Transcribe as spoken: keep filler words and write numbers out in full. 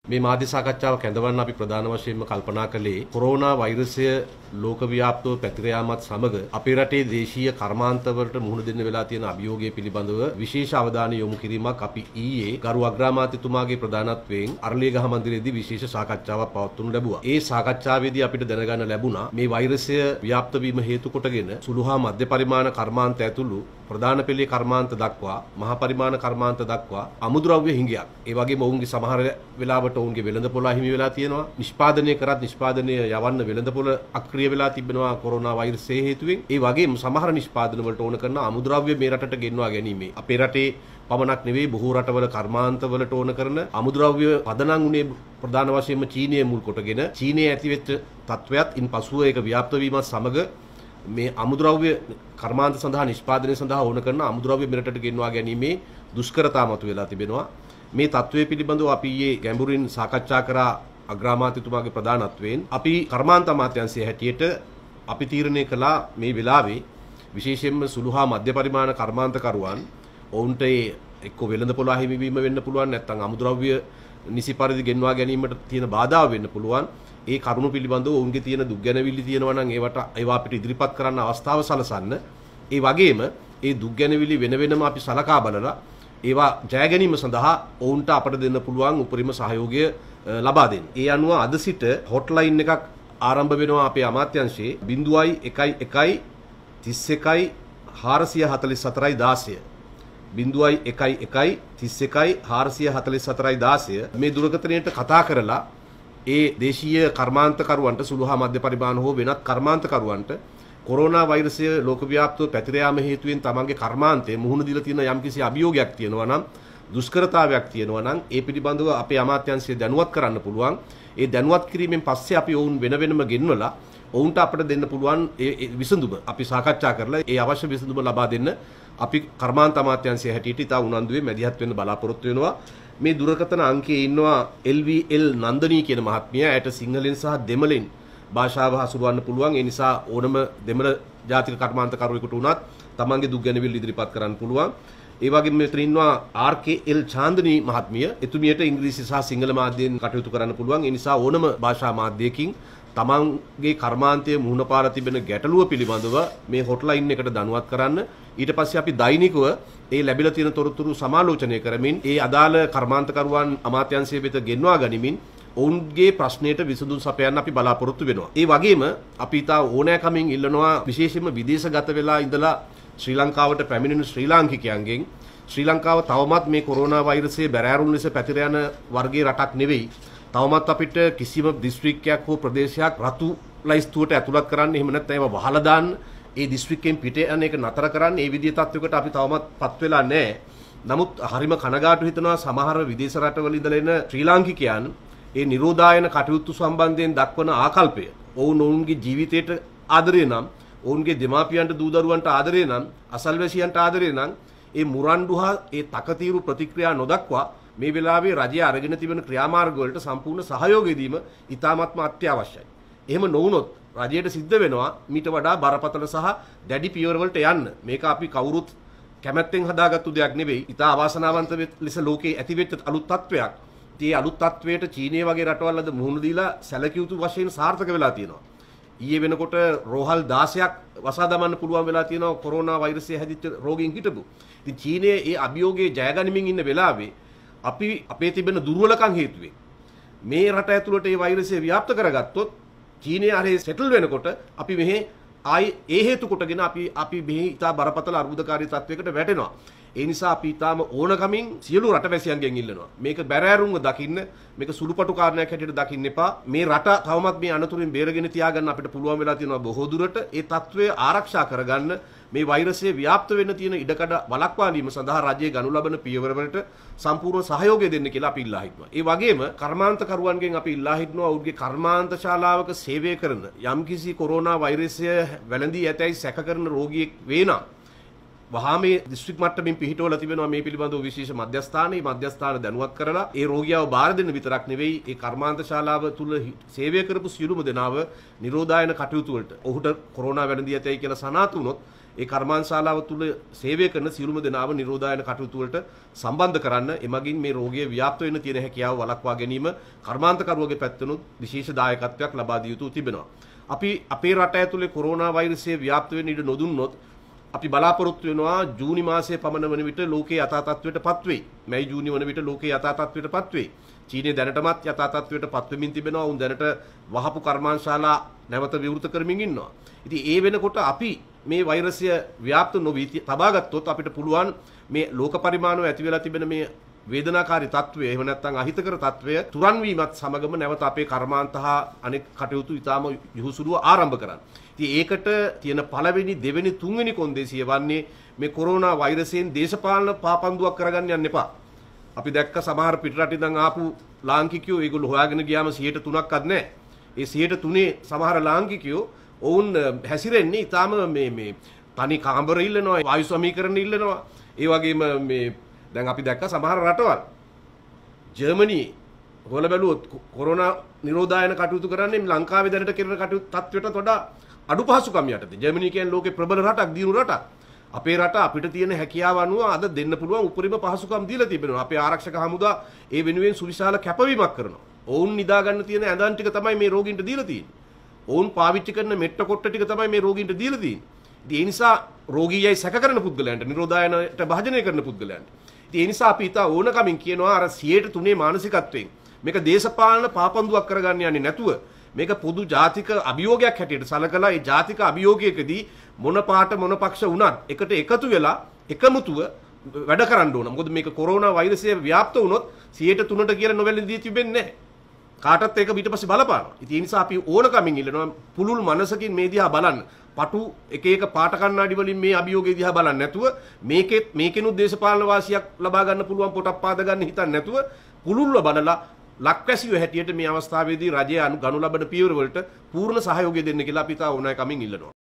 මේ මාධ්‍ය සාකච්ඡාව කැඳවන්න අපි ප්‍රධාන වශයෙන්ම කල්පනා කළේ කොරෝනා වෛරසය ලෝක ව්‍යාප්තව පැතිර යාමත් සමග අපේ රටේ දේශීය කර්මාන්තවලට මුහුණ දෙන්න වෙලා තියෙන අභියෝගය පිළිබඳව විශේෂ අවධානය යොමු කිරීමක් අපි ඊයේ ගරු අග්‍රාමාත්‍යතුමාගේ ප්‍රධානත්වයෙන් අරලියගහ මන්දිරයේදී විශේෂ සාකච්ඡාවක් පවත්වනු ලැබුවා. ඒ සාකච්ඡාවේදී අපිට දැනගන්න ලැබුණා මේ වෛරසය ව්‍යාප්ත වීම හේතු කොටගෙන සුළු හා මධ්‍ය පරිමාණ කර්මාන්ත ඇතුළු ප්‍රධාන පෙළේ කර්මාන්ත දක්වා මහ පරිමාණ කර්මාන්ත දක්වා අමුද්‍රව්‍ය හිඟයක් ඒ වගේම ඔවුන්ගේ සමහර වෙලාවට ඔවුන්ගේ වෙළඳපොළ හිමි වෙලා තියෙනවා. නිෂ්පාදනය කරත් නිෂ්පාදනය යවන්න වෙළඳපොළ අක්‍රිය වෙලා තිබෙනවා කොරෝනා වෛරසය හේතුවෙන්. ඒ වගේම සමහර නිෂ්පාදන වලට ඕන කරන අමුද්‍රව්‍ය මේ රටට ගෙන්වා ගැනීම අපේ රටේ පමණක් නෙවෙයි බොහෝ රටවල කර්මාන්තවලට ඕන කරන අමුද්‍රව්‍ය පදනම් උනේ ප්‍රධාන වශයෙන්ම චීනය මුල් කොටගෙන චීනයේ ඇතිවෙච්ච තත්වයක් ඉන් පසුව ඒක ව්‍යාප්ත වීමත් සමග මේ අමුද්‍රව්‍ය කර්මාන්ත සඳහා නිෂ්පාදනය සඳහා ඕන කරන අමුද්‍රව්‍ය මෙරටට ගෙන්වා ගැනීමේ දුෂ්කරතා මතුවලා තිබෙනවා. මේ තත්වයේ පිළිබඳව අපි ඊයේ ගැඹුරින් සාකච්ඡා කරා අග්‍රාමාත්‍යතුමාගේ ප්‍රධානත්වයෙන්. අපි කර්මාන්ත අමාත්‍යාංශයේ හැටියට අපි තීරණය කළා මේ වෙලාවේ විශේෂයෙන්ම සුළු හා මධ්‍ය පරිමාණ කර්මාන්තකරුවන් ඔවුන්ට එක්ක වෙළඳපොළ හිමිවීම වෙන්න පුළුවන් නැත්නම් අමුද්‍රව්‍ය නිසි පරිදි ගෙන්වා ගැනීමට තියෙන බාධා වෙන්න පුළුවන්. ඒ කරුණු පිළිබඳව ඔවුන්ගේ තියෙන දුක්ගැනවිලි තියෙනවා නම් ඒවට ඒවා අපිට ඉදිරිපත් කරන්න අවස්ථාව සලසන්න. ඒ වගේම ඒ දුක්ගැනවිලි වෙන වෙනම අපි සලකා බලලා ඒවා ජය ගැනීම සඳහා ඔවුන්ට අපට දෙන්න පුළුවන් උපරිම සහයෝගය ලබා දෙන්න. ඒ අනුව අද සිට හොට්ලයින් එකක් ආරම්භ වෙනවා අපේ අමාත්‍යාංශයේ ज़ीरो එකයි එකයි තිස් එකයි හාරසිය හතළිස් හතරයි දාසය. ज़ीरो එකයි එකයි තිස් එකයි හාරසිය හතළිස් හතරයි දාසය මේ දුරකථනයට කතා කරලා ඒ දේශීය කර්මාන්තකරුවන්ට සුළු හා මධ්‍ය පරිමාණ හෝ වෙනත් කර්මාන්තකරුවන්ට කොරෝනා වෛරසය ලෝක ව්‍යාප්තව පැතිර යාම හේතුවෙන් තමන්ගේ කර්මාන්තයේ මුහුණ දීලා තියෙන යම්කිසි අභියෝගයක් තියෙනවා නම් දුෂ්කරතාවයක් තියෙනවා නම් ඒ පිළිබඳව අපේ අමාත්‍යාංශය දැනුවත් කරන්න පුළුවන්. ඒ දැනුවත් කිරීමෙන් පස්සේ අපි ඔවුන් වෙන වෙනම ගෙන්වලා ඔවුන්ට අපිට දෙන්න පුළුවන් ඒ විසඳුම අපි සාකච්ඡා කරලා ඒ අවශ්‍ය විසඳුම ලබා දෙන්න අපි කර්මාන්ත අමාත්‍යාංශය හැටියට ඉතා උනන්දුවේ මැදිහත් වෙන්න බලාපොරොත්තු වෙනවා. මේ දුරකථන අංකයේ ඉන්නවා එල් වී එල් නන්දනී කියන මහත්මිය. ඇයට සිංහලෙන් සහ දෙමළෙන් භාෂාව හසුරවන්න පුළුවන්. ඒ නිසා ඕනම දෙමළ ජාතික කර්මාන්තකරුවෙකුට උනත් තමන්ගේ දුක්ගැනවිල්ල ඉදිරිපත් කරන්න පුළුවන්. ඒ වගේම මෙතන ඉන්නවා ආර් කේ එල් චාන්දනී මහත්මිය. එතුමියට ඉංග්‍රීසි සහ සිංහල මාධ්‍යයෙන් කටයුතු කරන්න පුළුවන්. ඒ නිසා ඕනම භාෂා මාධ්‍යයකින් තමන්ගේ කර්මාන්තයේ මුහුණ පාලා තිබෙන ගැටලුව පිළිබඳව මේ හොට්ලයින් එකට දැනුවත් කරන්න. ඊට පස්සේ අපි දෛනිකව ඒ ලැබිලා තියෙන තොරතුරු සමාලෝචනය කරමින් ඒ අදාළ කර්මාන්තකරුවන් අමාත්‍යාංශය වෙත ගෙන්වා ගනිමින් ඔවුන්ගේ ප්‍රශ්නයට විසඳුම් සපයන්න අපි බලාපොරොත්තු වෙනවා. ඒ වගේම අපි තා ඕනෑකමින් ඉල්ලනවා විශේෂයෙන්ම විදේශගත වෙලා ඉඳලා ශ්‍රී ලංකාවට පැමිණෙන ශ්‍රී ලාංකිකයන්ගෙන් ශ්‍රී ලංකාව තවමත් මේ කොරෝනා වෛරසයේ බැරෑරුම් ලෙස පැතිර යන වර්ගයේ රටක් නෙවෙයි. තවමත් අපිට කිසිම දිස්ත්‍රික්කයක් හෝ ප්‍රදේශයක් රතු ලයිස්තුවට ඇතුළත් කරන්න එහෙම නැත්නම් ඒවා වහලා දාන්න ඒ දිස්ත්‍රික්කයෙන් පිට යන එක නතර කරන්න ඒ විදිහේ තත්වයකට අපි තවමත් පත් වෙලා නැහැ. නමුත් හරිම කනගාටු හිතනවා සමහර විදේශ රටවල ඉඳලා එන ශ්‍රී ලාංකිකයන් ඒ නිරෝධායන කටයුතු සම්බන්ධයෙන් දක්වන ආකල්පය ඔවුන් ඔවුන්ගේ ජීවිතයට ආදරේ නම් ඔවුන්ගේ දෙමාපියන්ට දූ දරුවන්ට ආදරේ නම් අසල්වැසියන්ට ආදරේ නම් ඒ මුරණ්ඩු හා ඒ තකතිරු ප්‍රතික්‍රියා නොදක්වා මේ වෙලාවේ රජය අරගෙන තිබෙන ක්‍රියාමාර්ග වලට සම්පූර්ණ සහයෝගය දීම ඉතාමත්ම අත්‍යවශ්‍යයි. එහෙම නොවුනොත් රජයට සිද්ධ වෙනවා මීට වඩා බරපතල සහ දැඩි පියවර වලට යන්න. මේක අපි කවුරුත් කැමැත්තෙන් හදාගත්තු දෙයක් නෙවෙයි. ඉතා අවාසනාවන්ත ලෙස ලෝකේ ඇතිවෙච්ච අලුත් තත්වයක්. ඒ අලුත් තත්වයට චීනය වගේ රටවල් අද මුහුණ දීලා සැලකිය යුතු වශයෙන් සාර්ථක වෙලා තියෙනවා. ඊයේ වෙනකොට රෝහල් දාසයක් වසා දමන්න පුළුවන් වෙලා තියෙනවා කොරෝනා වෛරසය හැදිච්ච රෝගීන් හිටපු. ඉතින් චීනයේ ඒ අභියෝගයේ ජයගනිමින් ඉන්න වෙලාවේ අපි අපේ තිබෙන දුර්වලකම් හේතුවෙන් මේ රට ඇතුළට මේ වෛරසය ව්‍යාප්ත කරගත්තොත් චීනයේ ආරේ සෙටල් වෙනකොට අපි මෙහි ආයි ඒ හේතු කොටගෙන අපි අපි මෙහි ඉතා බරපතල අර්බුදකාරී තත්වයකට වැටෙනවා. ඒ නිසා අපි ඊටාම ඕනකමින් සියලු රටවැසියන්ගෙන් ඉල්ලනවා මේක බැරෑරුම්ව දකින්න මේක සුළුපටු කාරණයක් හැටියට දකින්න එපා. මේ රට තවමත් මේ අනතුරින් බේරගෙන තියාගන්න අපිට පුළුවන් වෙලා තියෙනවා බොහෝ දුරට. ඒ තත්වය ආරක්ෂා කරගන්න මේ වෛරසය ව්‍යාප්ත වෙන්න තියෙන ඉඩකඩ වළක්වා ගැනීම සඳහා රජයේ ගනු ලබන පියවරවලට සම්පූර්ණ සහයෝගය දෙන්න කියලා අපි ඉල්ලා හිටනවා. ඒ වගේම කර්මාන්තකරුවන්ගෙන් අපි ඉල්ලා හිටනවා ඔවුන්ගේ කර්මාන්ත ශාලාවක සේවය කරන යම්කිසි කොරෝනා වෛරසය වැළඳී ඇතැයි සැක කරන රෝගියෙක් වේ නම් වහා මේ දිස්ත්‍රික් මට්ටමින් පිහිටවලා තිබෙනවා මේ පිළිබඳව විශේෂ මධ්‍යස්ථානයේ මධ්‍යස්ථාන දැනුවත් කරලා ඒ රෝගියාව බාර දෙන්න විතරක් නෙවෙයි ඒ කර්මාන්ත ශාලාව තුල සේවය කරපු සියලුම දෙනාව නිරෝධායන කටයුතු වලට ඔහුට කොරෝනා වැළඳී ඇතයි කියලා සනාථ වුණොත් ඒ කර්මාන්තශාලාව තුල සේවය කරන සියලුම දෙනාම නිරෝධායන කටයුතු වලට සම්බන්ධ කරන්න එමගින් මේ රෝගය ව්‍යාප්ත වෙන්න තියෙන හැකියාව වළක්වා ගැනීම කර්මාන්තකරුවගේ පැත්තනොත් විශේෂ දායකත්වයක් ලබා දිය යුතු තිබෙනවා. අපි අපේ රට ඇතුලේ කොරෝනා වෛරසය ව්‍යාප්ත වෙන්න ඉඩ නොදුන්නොත් අපි බලාපොරොත්තු වෙනවා ජූනි මාසයේ පමණ වන විට ලෝකයේ යථා තත්ත්වයටපත් වෙයි. මැයි ජූනි වන විට ලෝකයේ යථා තත්ත්වයටපත් වෙයි. චීනයේ දැනටමත් යථා තත්ත්වයටපත් වෙමින් තිබෙනවා. උන් දැනට වහපු කර්මාන්තශාලා නැවත විවෘත කරමින් ඉන්නවා. ඉතින් ඒ වෙනකොට අපි මේ වෛරසය ව්‍යාප්ත නොවී තබා ගත්තොත් අපිට පුළුවන් මේ ලෝක පරිමාණව ඇති වෙලා තිබෙන මේ වේදනාකාරී තත්ත්වය එහෙම නැත්නම් අහිතකර තත්ත්වය තුරන් වීමත් සමගම නැවත අපේ කර්මාන්ත හා අනෙක් කටයුතු ඉතාම යහුසුලුව ආරම්භ කරන්න. ඉතින් ඒකට තියෙන පළවෙනි දෙවෙනි තුන්වෙනි කොන්දේසිය වන්නේ මේ කොරෝනා වෛරසයෙන් දේශපාලන පාපන්දුවක් කරගන්න යන්න එපා. අපි දැක්ක සමහර පිටරට ඉඳන් ආපු ලාංකිකයෝ ඒගොල්ලෝ හොයාගෙන ගියාම සියයට තුනක්වත් නැහැ. ඒ සියයට තුනේ සමහර ලාංකිකයෝ ඔවුන් හැසිරෙන්නේ ඊටාම මේ මේ තනි කාමර ඉල්ලනවා, වායු සමීකරණ ඉල්ලනවා. ඒ වගේම මේ දැන් අපි දැක්ක සමහර රටවල් ජර්මනියේ හොල බැලුවොත් කොරෝනා නිරෝධායන කටයුතු කරන්නේ ලංකාවේ දැනට කරන කටයුතු තත්ත්වයට වඩා අඩු පහසුකම් යටතේ. ජර්මනිය කියන්නේ ලෝකේ ප්‍රබල රටක්, දියුණු රටක්. අපේ රට අපිට තියෙන හැකියාව අනුව අද දෙන්න පුළුවන් උපරිම පහසුකම් දීලා තිබෙනවා. අපේ ආරක්ෂක හමුදා ඒ වෙනුවෙන් සුවිශාල කැපවීමක් කරනවා. ඔවුන් නිදා ගන්න තියෙන ඇඳන් ටික තමයි මේ රෝගීන්ට දීලා තියෙන්නේ. ඔවුන් පාවිච්චි කරන මෙට්ට කොට්ට ටික තමයි මේ රෝගීන්ට දීලා තියෙන්නේ. ඉතින් ඒ නිසා රෝගීයයි සැක කරන පුද්ගලයන්ට, නිරෝධායනයට භාජනය කරන පුද්ගලයන්ට. ඉතින් ඒ නිසා අපි ඉතා ඕනකමින් කියනවා අර සියයට තුනේ මානසිකත්වයෙන් මේක දේශපාලන පාපන්දුවක් කරගන්න යන්නේ නැතුව මේක පොදු ජාතික අභියෝගයක් හැටියට සලකලා ඒ ජාතික අභියෝගයකදී මොන පාට මොන පක්ෂ වුණත් එකට එකතු වෙලා එකමුතුව වැඩ කරන්න ඕන. මොකද මේක කොරෝනා වෛරසය ව්‍යාප්ත වුණොත් සියයට තුනට කියලා නොවැළඳී තිබෙන්නේ නැහැ. කාටත් ඒක ඊට පස්සේ බලපානවා. ඉතින් ඒ නිසා අපි ඕනකමින් ඉල්ලනවා පුළුල් මනසකින් මේ දිහා බලන්න. පටු එක එක පාට කණ්ණාඩි වලින් මේ අභියෝගය දිහා බලන්නේ නැතුව මේකෙත් මේකෙනුත් දේශපාලන වාසියක් ලබා ගන්න පුළුවන් පොටක් පාද ගන්න හිතන්නේ නැතුව පුළුල්ව බලලා ලක්වැසියෝ හැටියට මේ අවස්ථාවේදී රජය ගනු ලබන පියවර වලට පූර්ණ සහයෝගය දෙන්න කියලා අපි තා ඕනෑකමින් ඉල්ලනවා.